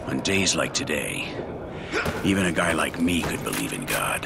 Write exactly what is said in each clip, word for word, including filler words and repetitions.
On days like today, even a guy like me could believe in God.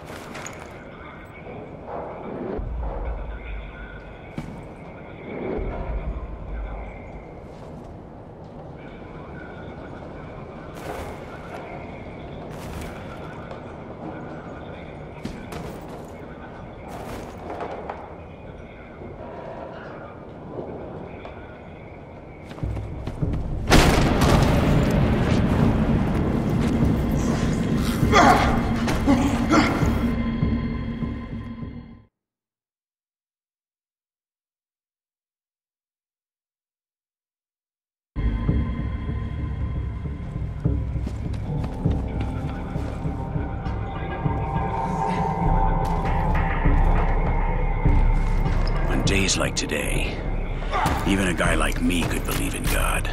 Days like today, even a guy like me could believe in God.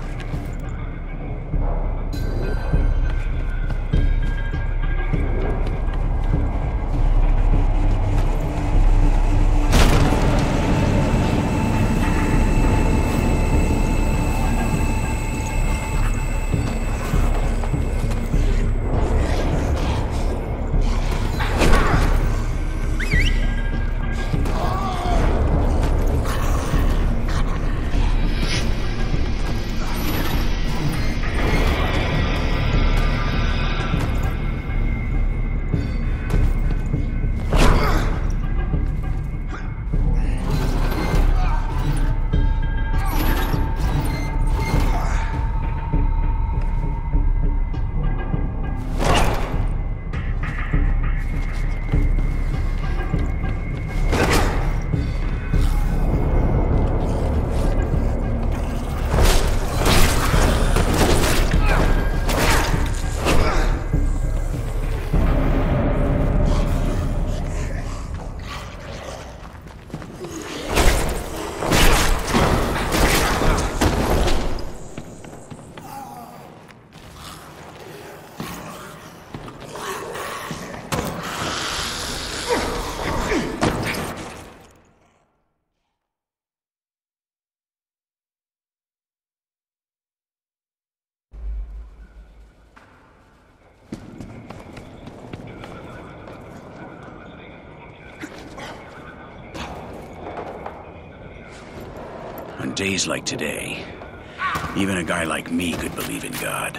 On days like today, even a guy like me could believe in God.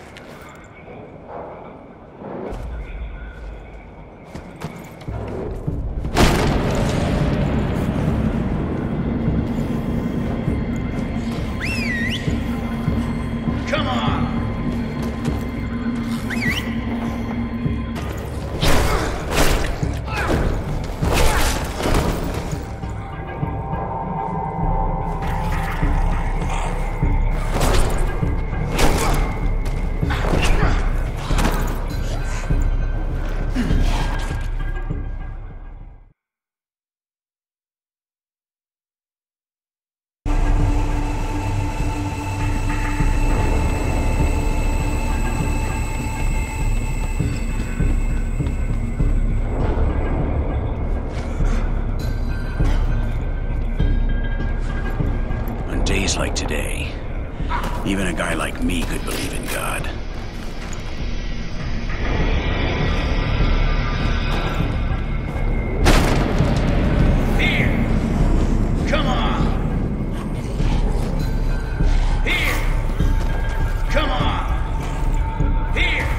Come on! Like today, even a guy like me could believe in God. Here! Come on! Here! Come on! Here!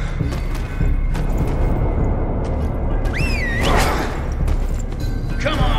Come on!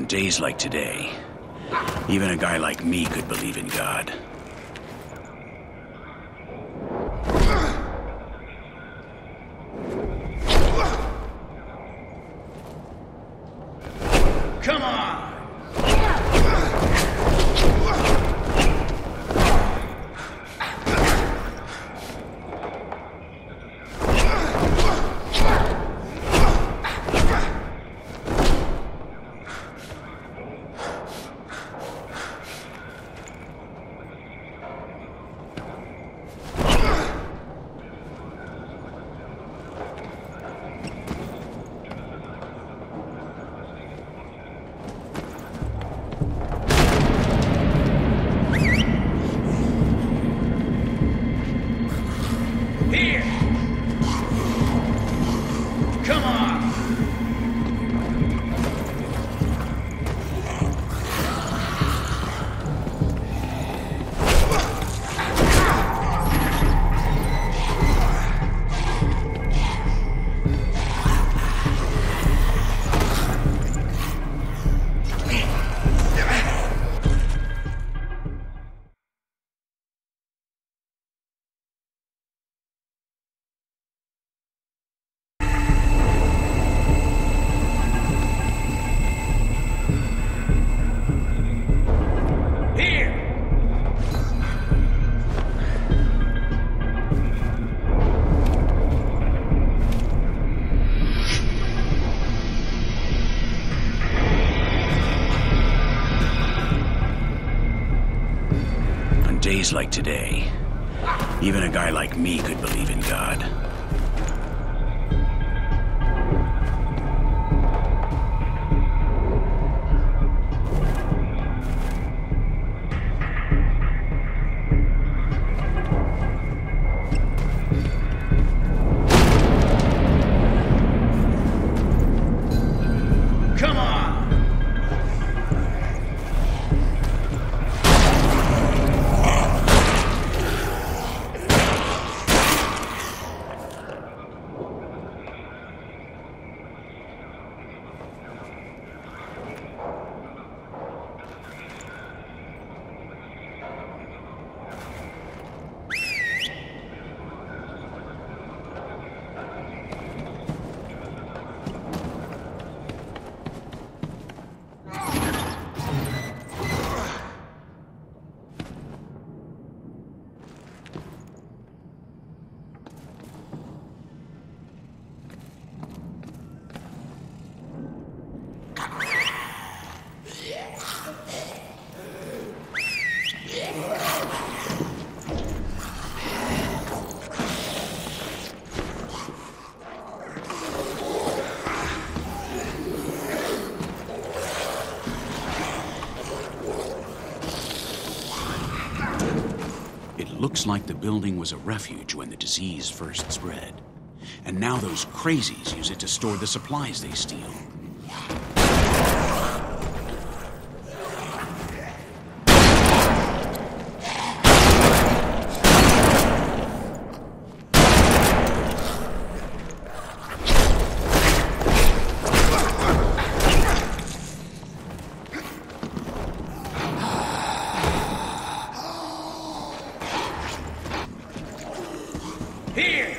days like today, even a guy like me could believe in God. Come on! Here! Come on! Days like today, even a guy like me could believe in God. Come on! Looks like the building was a refuge when the disease first spread. And now those crazies use it to store the supplies they steal. Here!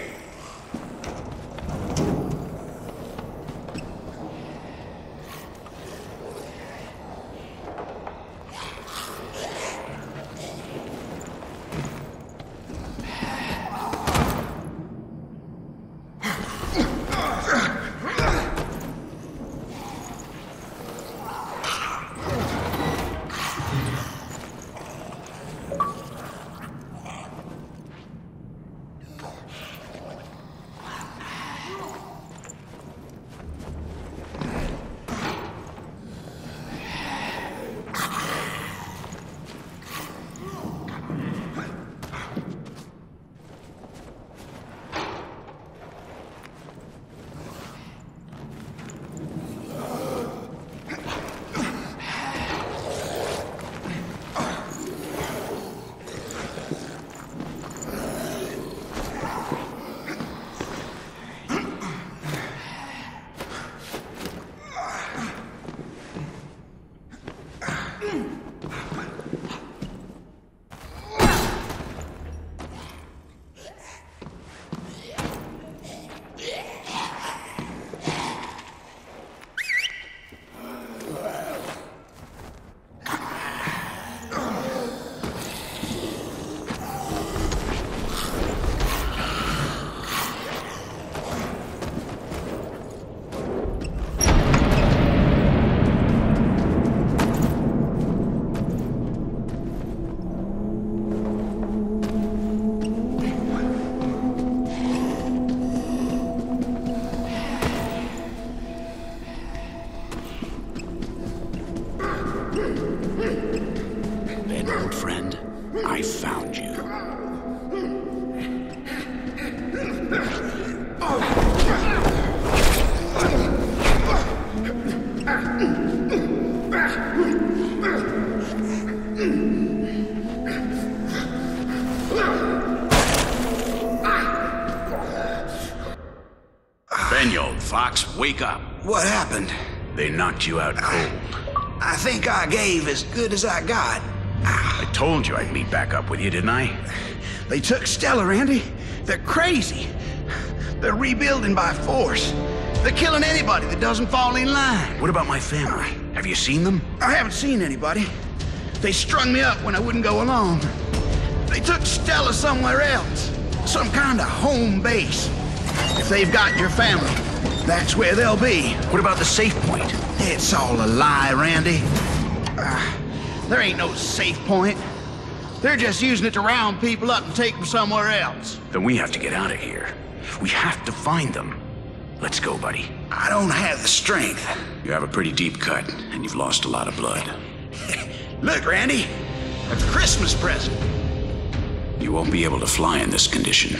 Fox. Wake up. What happened? They knocked you out cold. I think I gave as good as I got. I told you I'd meet back up with you, didn't I? They took Stella, Randy. They're crazy. They're rebuilding by force. They're killing anybody that doesn't fall in line. What about my family? Have you seen them? I haven't seen anybody. They strung me up when I wouldn't go along. They took Stella somewhere else. Some kind of home base. If they've got your family, that's where they'll be. What about the safe point? It's all a lie, Randy. Uh, there ain't no safe point. They're just using it to round people up and take them somewhere else. Then we have to get out of here. We have to find them. Let's go, buddy. I don't have the strength. You have a pretty deep cut, and you've lost a lot of blood. Look, Randy, a Christmas present. You won't be able to fly in this condition.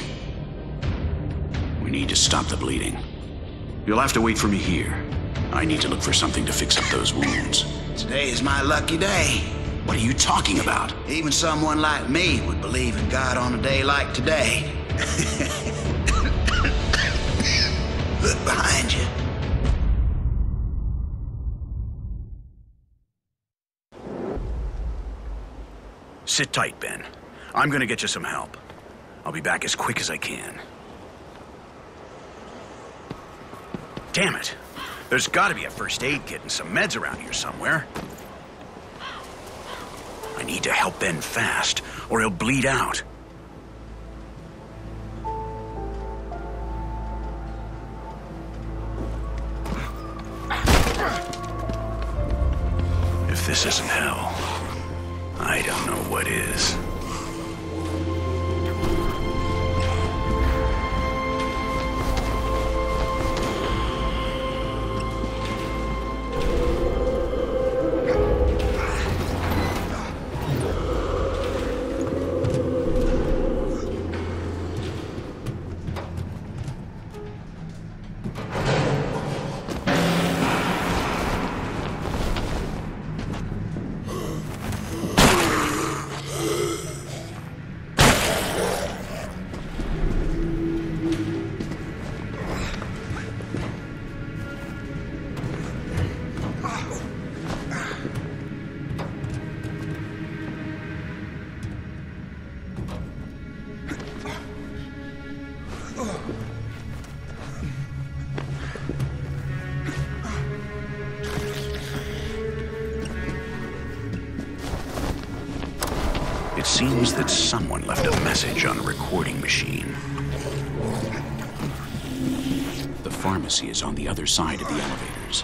We need to stop the bleeding. You'll have to wait for me here. I need to look for something to fix up those wounds. Today is my lucky day. What are you talking about? Even someone like me would believe in God on a day like today. Look behind you. Sit tight, Ben. I'm gonna get you some help. I'll be back as quick as I can. Damn it! There's gotta be a first aid kit and some meds around here somewhere. I need to help Ben fast, or he'll bleed out. If this isn't hell, I don't know what is. It seems that someone left a message on a recording machine. The pharmacy is on the other side of the elevators.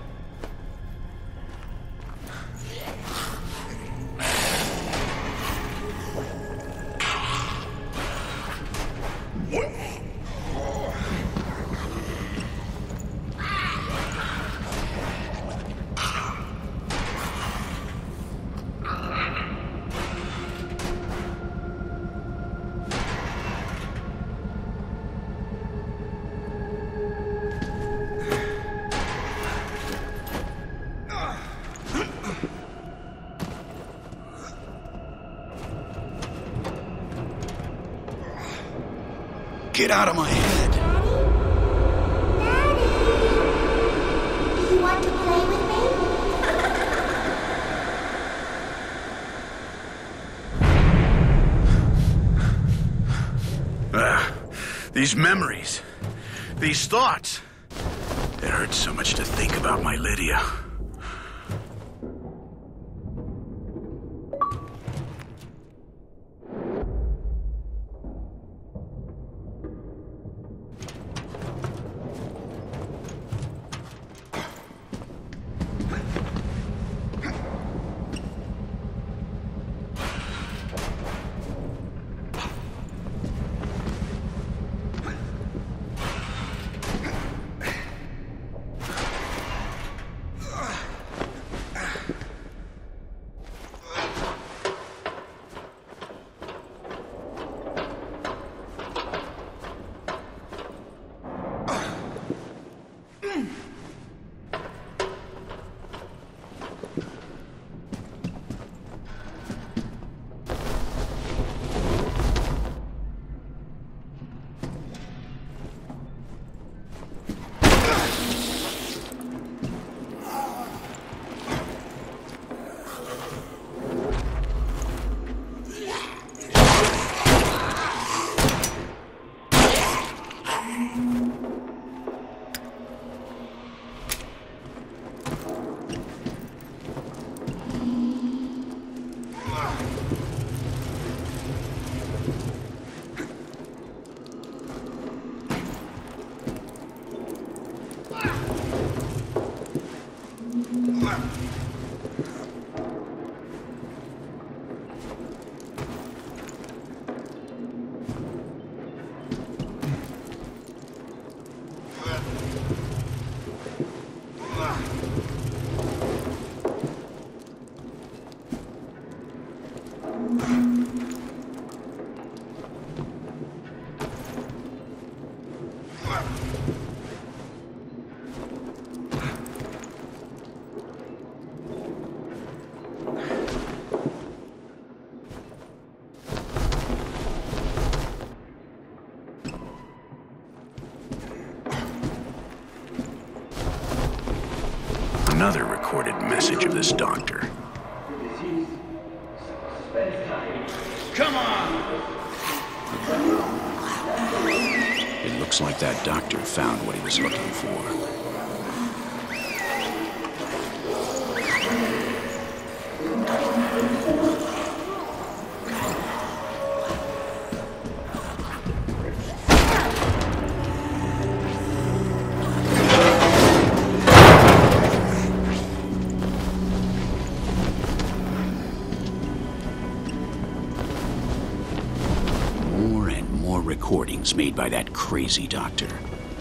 Get out of my head. Daddy! Do you want to play with me? Ah, these memories, these thoughts. It hurts so much to think about my Lydia. another recorded message of this doctor. Come on! It looks like that doctor found what he was looking for. Recordings made by that crazy doctor.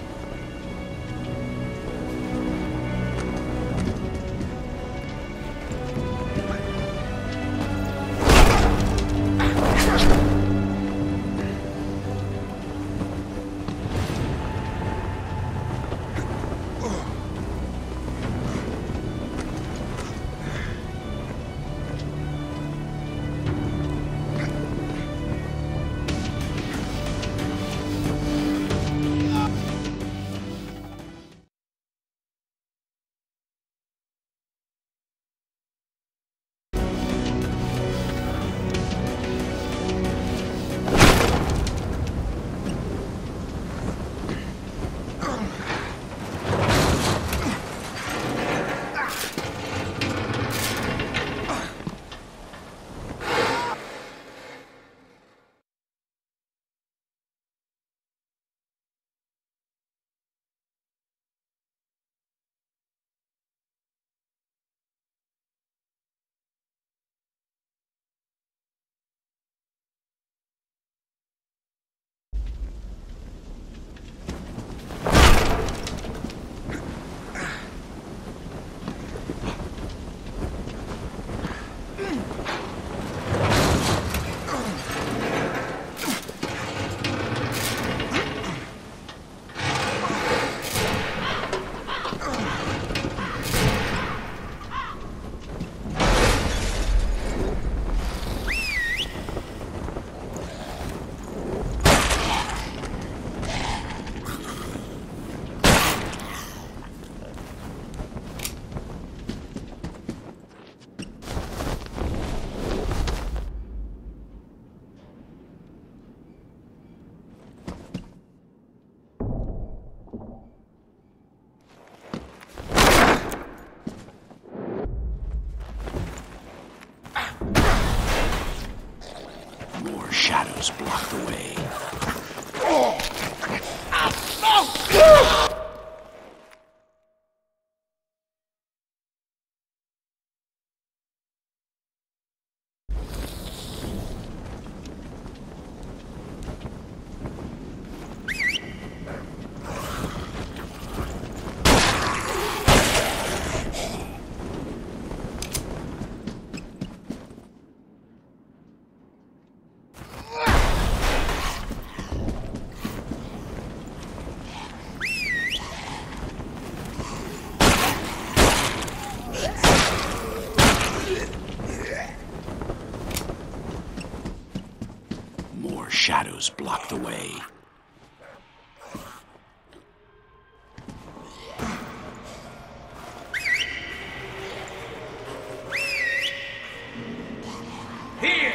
Shadows block the way. Shadows block the way. Here!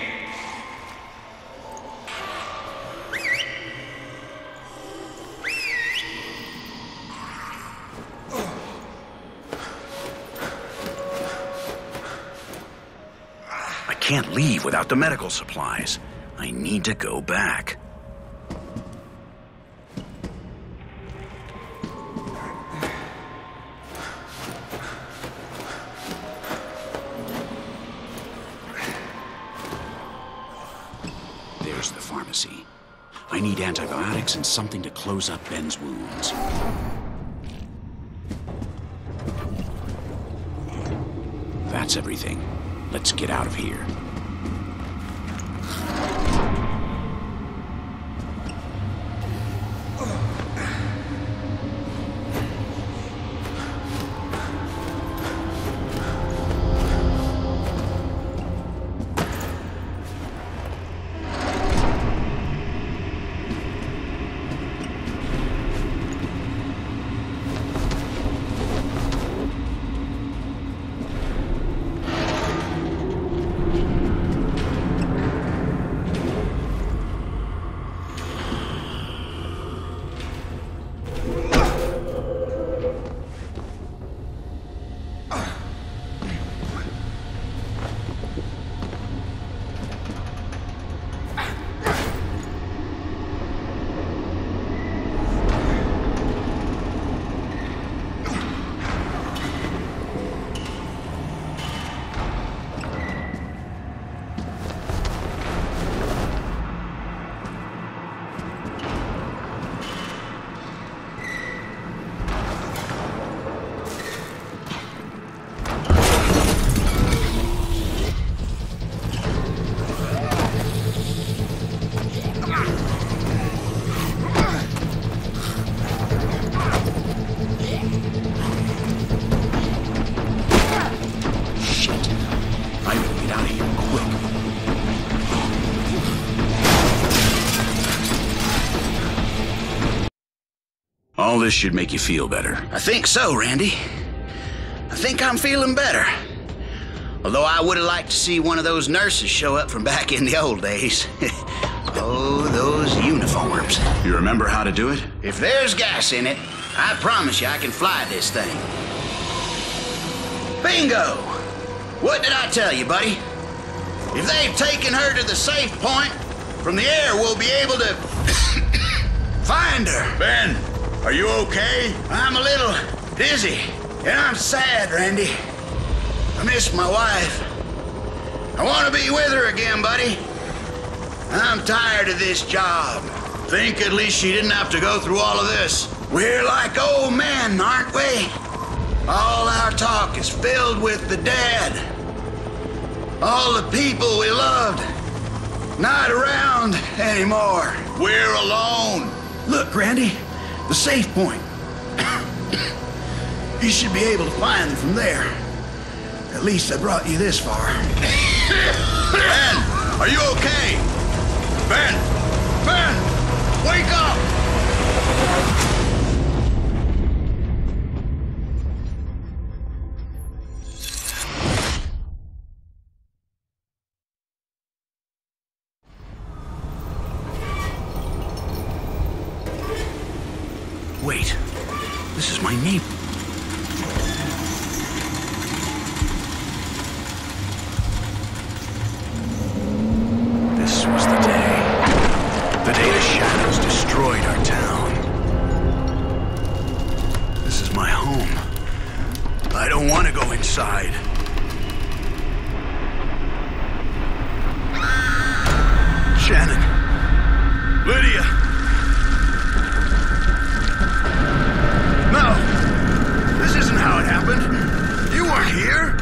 I can't leave without the medical supplies. I need to go back. There's the pharmacy. I need antibiotics and something to close up Ben's wounds. That's everything. Let's get out of here. All this should make you feel better. I think so, Randy. I think I'm feeling better. Although I would have liked to see one of those nurses show up from back in the old days. Oh, those uniforms. You remember how to do it? If there's gas in it, I promise you I can fly this thing. Bingo! What did I tell you, buddy? If they've taken her to the safe point, from the air we'll be able to find her. Ben, are you okay? I'm a little dizzy, and I'm sad, Randy. I miss my wife. I want to be with her again, buddy. I'm tired of this job. Think at least she didn't have to go through all of this. We're like old men, aren't we? All our talk is filled with the dead. All the people we loved, not around anymore. We're alone. Look, Randy, the safe point. You should be able to find them from there. At least I brought you this far. Ben, are you okay? Ben! Ben! Wake up! Wait, this is my neighbor. This was the day. The day the shadows destroyed our town. This is my home. I don't want to go inside. Shannon. Lydia. No. This isn't how it happened. You weren't here.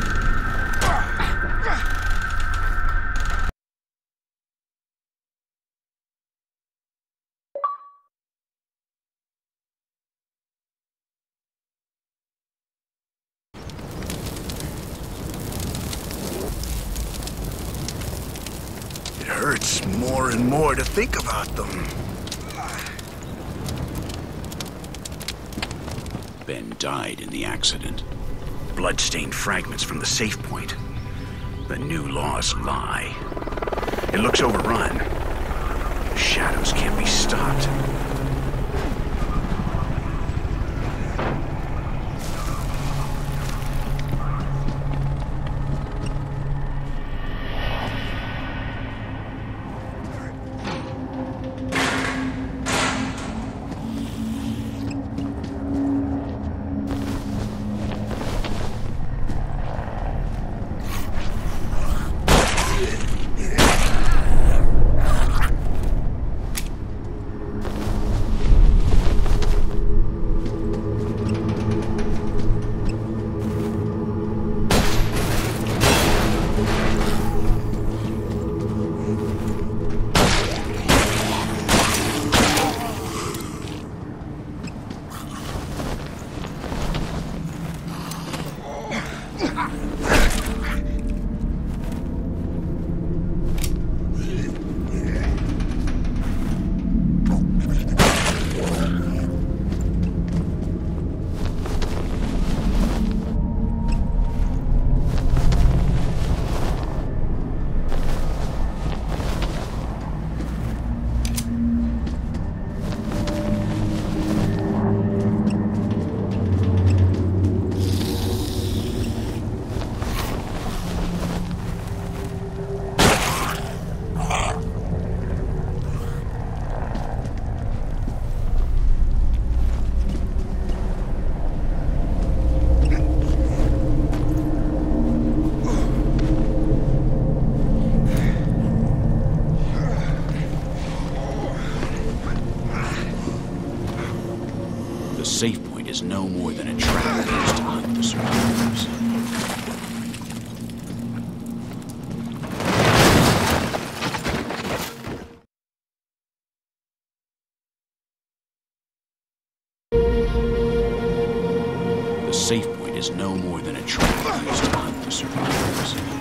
It hurts more and more to think about them. Ben died in the accident. Bloodstained fragments from the safe point. The new laws lie. It looks overrun. The shadows can't be stopped. The safe point is no more than a trap used to hunt the survivors. The safe point is no more than a trap used to hunt the survivors.